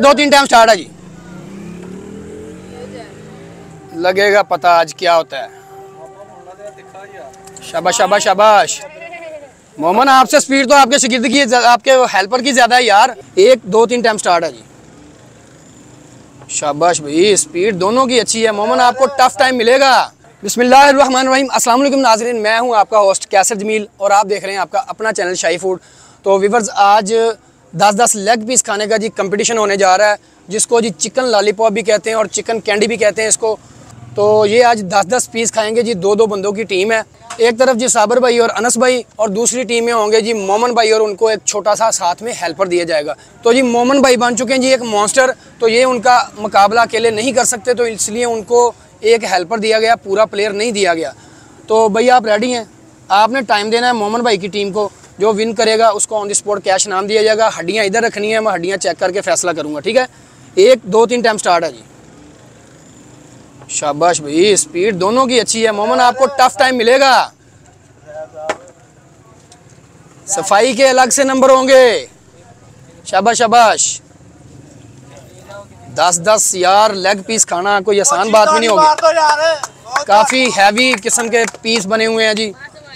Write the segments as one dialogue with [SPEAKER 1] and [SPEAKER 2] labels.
[SPEAKER 1] 2-3 time start है जी। लगेगा पता आज क्या होता है। शाबाश शाबाश शाबाश। मोहम्मद आपसे स्पीड तो आपके शागिर्द की, आपके हेल्पर की ज्यादा है यार। 1-2-3 टाइम स्टार्ट है जी। शाबाश भाई, स्पीड दोनों की अच्छी है। मोहम्मद आपको टफ टाइम मिलेगा। बिस्मिल्लाहिर्रहमानिर्रहीम। अस्सलाम वालेकुम नाज़रीन, मैं हूं आपका होस्ट कैसर जमील और आप देख रहे हैं आपका अपना चैनल शाही फूड। तो व्यूअर्स, आज 10-10 लेग पीस खाने का जी कंपटीशन होने जा रहा है, जिसको जी चिकन लॉलीपॉप भी कहते हैं और चिकन कैंडी भी कहते हैं इसको। तो ये आज 10-10 पीस खाएंगे जी। 2-2 बंदों की टीम है। एक तरफ जी साबर भाई और अनस भाई, और दूसरी टीम में होंगे जी मोमन भाई, और उनको एक छोटा सा साथ में हेल्पर दिया जाएगा। तो जी मोमन भाई बन चुके हैं जी एक मॉन्स्टर, तो ये उनका मुकाबला अकेले नहीं कर सकते, तो इसलिए उनको एक हेल्पर दिया गया, पूरा प्लेयर नहीं दिया गया। तो भैया आप रेडी हैं? आपने टाइम देना है मोमन भाई की टीम को। जो विन करेगा उसको ऑन द स्पॉट कैश नाम दिया जाएगा। हड्डियाँ इधर रखनी है, मैं हड्डियाँ चेक करके फैसला करूँगा, ठीक है? 1-2-3 टाइम स्टार्ट है जी। शाबाश भाई, स्पीड दोनों की अच्छी है। मोमन आपको टफ टाइम मिलेगा। सफाई के अलग से नंबर होंगे। शाबाश शाबाश। 10-10 यार लेग पीस खाना कोई आसान बात भी नहीं होगी। काफी हैवी किस्म के पीस बने हुए हैं जी।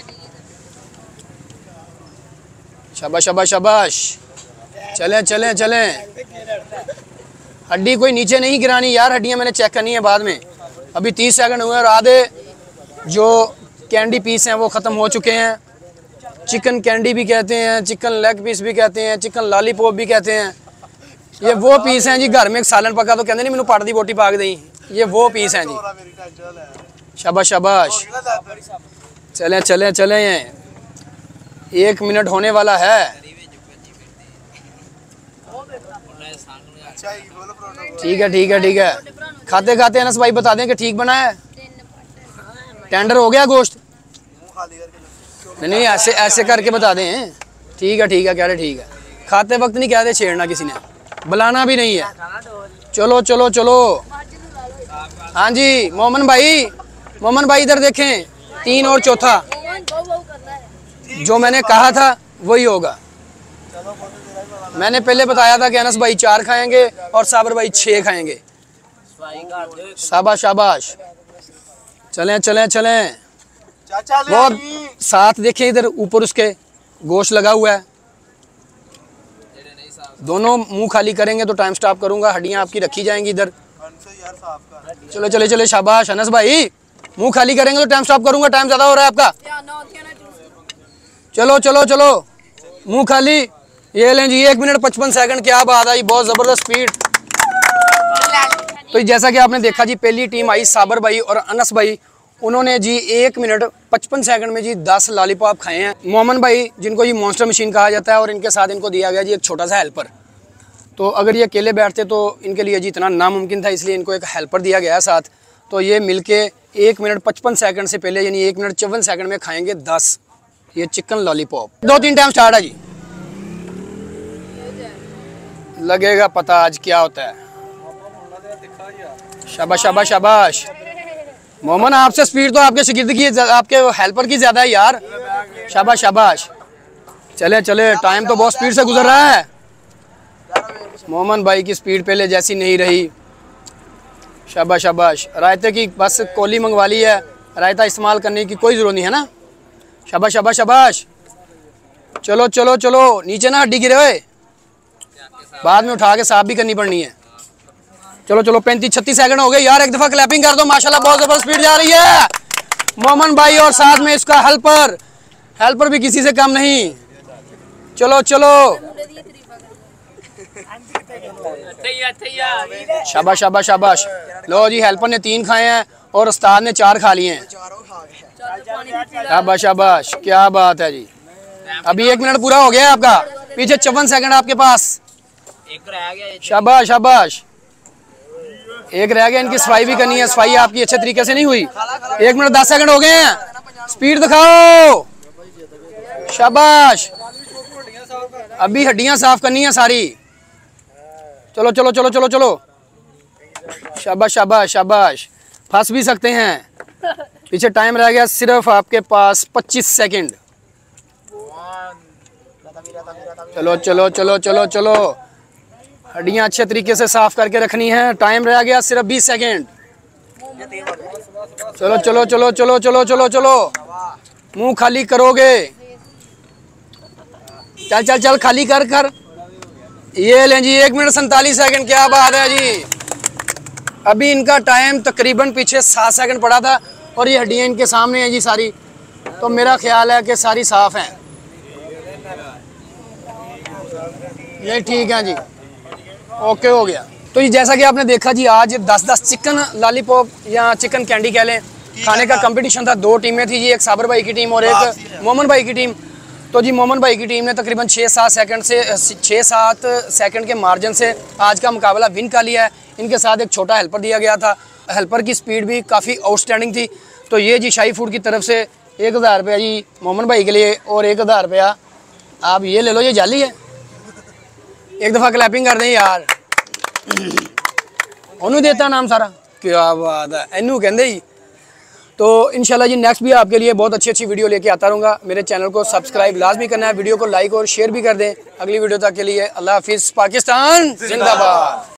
[SPEAKER 1] शाबाश शाबाश शाबाश। चलें चलें चलें। हड्डी कोई नीचे नहीं गिरानी यार, हड्डियां मैंने चेक करनी है बाद में। अभी 30 सेकंड हुए और आधे जो कैंडी पीस हैं वो ख़त्म हो चुके हैं। चिकन कैंडी भी कहते हैं, चिकन लेग पीस भी कहते हैं, चिकन लॉलीपॉप भी कहते हैं। ये वो पीस हैं जी, घर में एक सालन पका तो कहते नहीं मैंने पट दी बोटी पाक दी, ये वो पीस हैं जी। शाबाश शाबाश। चलें चलें चलें, 1 मिनट होने वाला है। ठीक है ठीक है ठीक है। खाते खाते अनस भाई बता दें कि ठीक बना है। टेंडर हो गया गोश्त? नहीं, ऐसे ऐसे करके बता दें। ठीक है कह रहे ठीक है। खाते वक्त नहीं कहते छेड़ना, किसी ने बुलाना भी नहीं है। चलो चलो चलो। हाँ जी मोमन भाई इधर देखें। 3 और चौथा जो मैंने कहा था वही होगा। मैंने पहले बताया था कि अनस भाई 4 खाएंगे और साबर भाई 6 खाएंगे। शाबाश शाबाश। चलें चलें चलें। बहुत साथ देखें, इधर ऊपर उसके गोश्त लगा हुआ है। दोनों मुंह खाली करेंगे तो टाइम स्टॉप करूंगा, हड्डियां आपकी रखी जाएंगी इधर। चलो चले चले शाबाश। अनस भाई मुंह खाली करेंगे तो टाइम स्टॉप करूंगा, टाइम ज्यादा हो रहा है आपका। चलो चलो चलो, मुंह खाली। ये लें जी 1 मिनट 55 सेकंड। क्या बात है, बहुत जबरदस्त स्पीड। तो जैसा कि आपने देखा जी, पहली टीम आई साबर भाई और अनस भाई। उन्होंने जी 1 मिनट 55 सेकंड में जी 10 लॉलीपॉप खाए हैं। मोमन भाई जिनको ये मॉन्स्टर मशीन कहा जाता है, और इनके साथ इनको दिया गया जी एक छोटा सा हेल्पर। तो अगर ये अकेले बैठते तो इनके लिए जी इतना नामुमकिन था, इसलिए इनको एक हेल्पर दिया गया है साथ। तो ये मिलके 1 मिनट 55 सेकंड से पहले यानी 1 मिनट 54 सेकंड में खाएंगे 10 ये चिकन लॉलीपॉप। 2-3 टाइम स्टार्ट है जी। लगेगा पता आज क्या होता है। शाबाश शाबाश शाबाश। मोमन आपसे स्पीड तो आपके शागिर्द की, आपके हेल्पर की ज्यादा है यार। शाबाश शाबाश। चले चले, टाइम तो बहुत स्पीड से गुजर रहा है। मोमन भाई की स्पीड पहले जैसी नहीं रही। शाबाश शाबाश। रायते की बस कोली मंगवा ली है, रायता इस्तेमाल करने की कोई जरूरत नहीं है ना। शाबाश शाबाश शाबाश। चलो चलो चलो, नीचे ना हड्डी गिरे हुए, बाद में उठा के साफ भी करनी पड़नी है। चलो चलो, 35-36 सेकंड हो गए यार। एक दफा क्लैपिंग कर दो, माशाल्लाह बहुत जबरदस्त स्पीड जा रही है। मोमन भाई और साथ में इसका हेल्पर भी किसी से कम नहीं। चलो चलो, शाबाश शाबाश शाबाश। लो जी, हेल्पर ने 3 खाए हैं और उस्ताद ने 4 खा लिए हैं। शाबाश शाबाश, क्या बात है जी। अभी 1 मिनट पूरा हो गया है आपका, पीछे 54 सेकंड आपके पास। शाबाश शाबाश। 1 रह गया, इनकी सफाई भी करनी है। सफाई आपकी अच्छे तरीके से नहीं हुई। 1 मिनट 10 सेकंड हो गए हैं, स्पीड दिखाओ। शाबाश। अभी हड्डियां साफ करनी है सारी। चलो चलो चलो चलो चलो। शाबाश शाबाश शाबाश। फंस भी सकते हैं। पीछे टाइम रह गया सिर्फ आपके पास 25 सेकंड। चलो चलो चलो चलो चलो। हड्डियाँ अच्छे तरीके से साफ करके रखनी है। टाइम रह गया सिर्फ 20 सेकेंड। चलो चलो चलो चलो चलो चलो चलो, मुंह खाली करोगे। चल चल चल, खाली कर कर। ये लें जी 1 मिनट 47 सेकंड। क्या बात है जी। अभी इनका टाइम तकरीबन पीछे 7 सेकंड पड़ा था और ये हड्डियाँ इनके सामने हैं जी सारी। तो मेरा ख्याल है कि सारी साफ हैं। ये ठीक है जी, ओके हो गया। तो ये जैसा कि आपने देखा जी, आज 10-10 चिकन लॉलीपॉप या चिकन कैंडी कह लें खाने का कंपटीशन था। 2 टीमें थी जी, एक साबर भाई की टीम और एक मोमन भाई की टीम। तो जी मोमन भाई की टीम ने तकरीबन 6-7 सेकंड के मार्जिन से आज का मुकाबला विन कर लिया है। इनके साथ एक छोटा हेल्पर दिया गया था। हेल्पर की स्पीड भी काफ़ी आउटस्टैंडिंग थी। तो ये जी शाही फूड की तरफ से 1000 रुपया जी मोमन भाई के लिए और 1000 रुपया आप ये ले लो। ये जाली है, एक दफ़ा क्लैपिंग कर दें यार। ओनू देता नाम सारा, क्या बात है, एनू कहते ही। तो इंशाल्लाह जी नेक्स्ट भी आपके लिए बहुत अच्छी वीडियो लेके आता रहूँगा। मेरे चैनल को सब्सक्राइब लाजमी करना है, वीडियो को लाइक और शेयर भी कर दें। अगली वीडियो तक के लिए अल्लाह हाफिज़। पाकिस्तान जिंदाबाद।